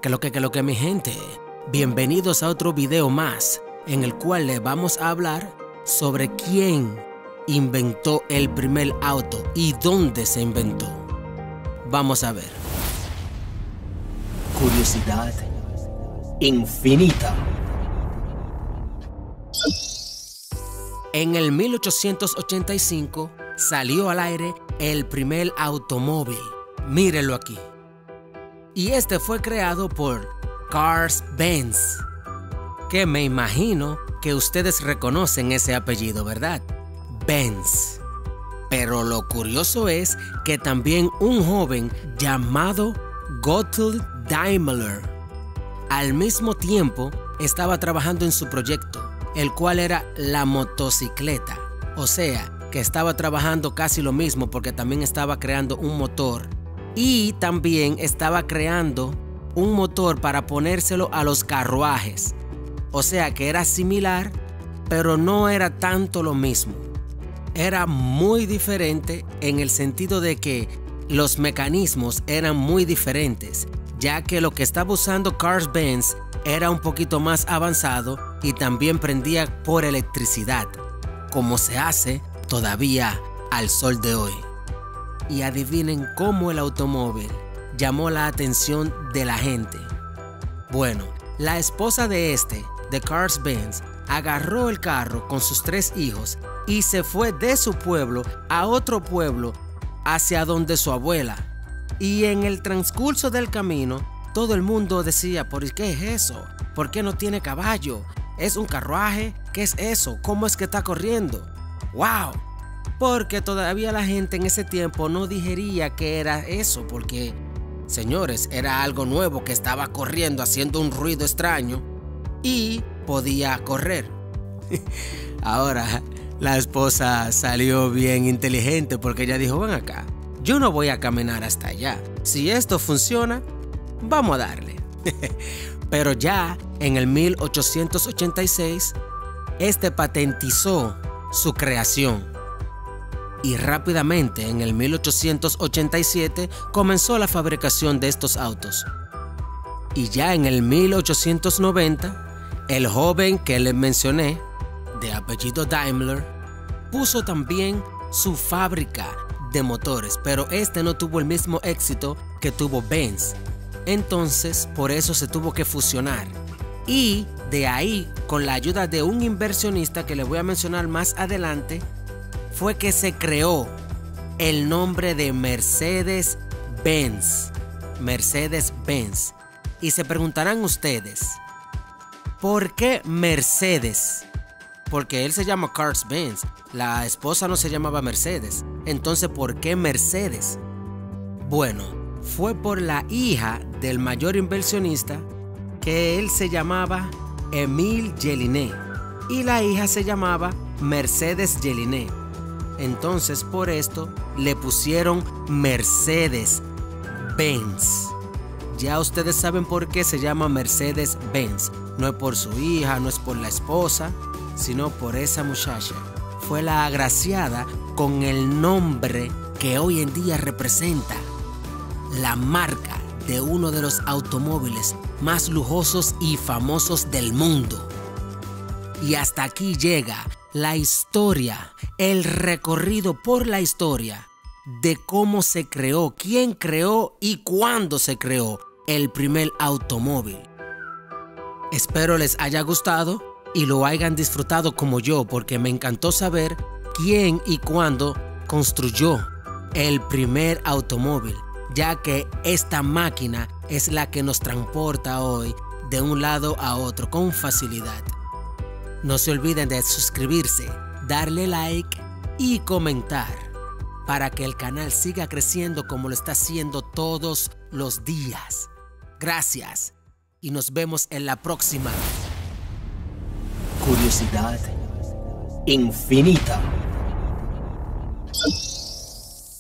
Que lo que mi gente, bienvenidos a otro video más en el cual le vamos a hablar sobre quién inventó el primer auto y dónde se inventó. Vamos a ver. Curiosidad infinita. En el 1885 salió al aire el primer automóvil. Mírenlo aquí. Y este fue creado por Carl Benz, que me imagino que ustedes reconocen ese apellido, ¿verdad? Benz. Pero lo curioso es que también un joven llamado Gottlieb Daimler al mismo tiempo estaba trabajando en su proyecto, el cual era la motocicleta. O sea, que estaba trabajando casi lo mismo porque también estaba creando un motor. Y también estaba creando un motor para ponérselo a los carruajes. O sea que era similar, pero no era tanto lo mismo. Era muy diferente en el sentido de que los mecanismos eran muy diferentes, ya que lo que estaba usando Carl Benz era un poquito más avanzado y también prendía por electricidad, como se hace todavía al sol de hoy. Y adivinen cómo el automóvil llamó la atención de la gente. Bueno, la esposa de Carl Benz, agarró el carro con sus 3 hijos y se fue de su pueblo a otro pueblo hacia donde su abuela. Y en el transcurso del camino, todo el mundo decía, ¿por qué es eso? ¿Por qué no tiene caballo? ¿Es un carruaje? ¿Qué es eso? ¿Cómo es que está corriendo? ¡Wow! Porque todavía la gente en ese tiempo no digería que era eso, porque, señores, era algo nuevo que estaba corriendo haciendo un ruido extraño y podía correr. Ahora, la esposa salió bien inteligente porque ella dijo, ven acá, yo no voy a caminar hasta allá. Si esto funciona, vamos a darle. Pero ya en el 1886, patentizó su creación. Y rápidamente en el 1887 comenzó la fabricación de estos autos. Y ya en el 1890, el joven que les mencioné, de apellido Daimler, puso también su fábrica de motores, pero no tuvo el mismo éxito que tuvo Benz. Entonces, por eso se tuvo que fusionar. Y de ahí, con la ayuda de un inversionista que les voy a mencionar más adelante, fue que se creó el nombre de Mercedes-Benz. Mercedes-Benz. Y se preguntarán ustedes, ¿por qué Mercedes? Porque él se llama Carl Benz, la esposa no se llamaba Mercedes. Entonces, ¿por qué Mercedes? Bueno, fue por la hija del mayor inversionista, que él se llamaba Émile Jelinet y la hija se llamaba Mercedes Jelinet. Entonces, por esto le pusieron Mercedes-Benz. Ya ustedes saben por qué se llama Mercedes-Benz. No es por su hija, no es por la esposa, sino por esa muchacha. Fue la agraciada con el nombre que hoy en día representa la marca de uno de los automóviles más lujosos y famosos del mundo. Y hasta aquí llega la historia, el recorrido por la historia de cómo se creó, quién creó y cuándo se creó el primer automóvil. Espero les haya gustado y lo hayan disfrutado como yo, porque me encantó saber quién y cuándo construyó el primer automóvil, ya que esta máquina es la que nos transporta hoy de un lado a otro con facilidad. No se olviden de suscribirse, darle like y comentar para que el canal siga creciendo como lo está haciendo todos los días. Gracias y nos vemos en la próxima. Curiosidad infinita.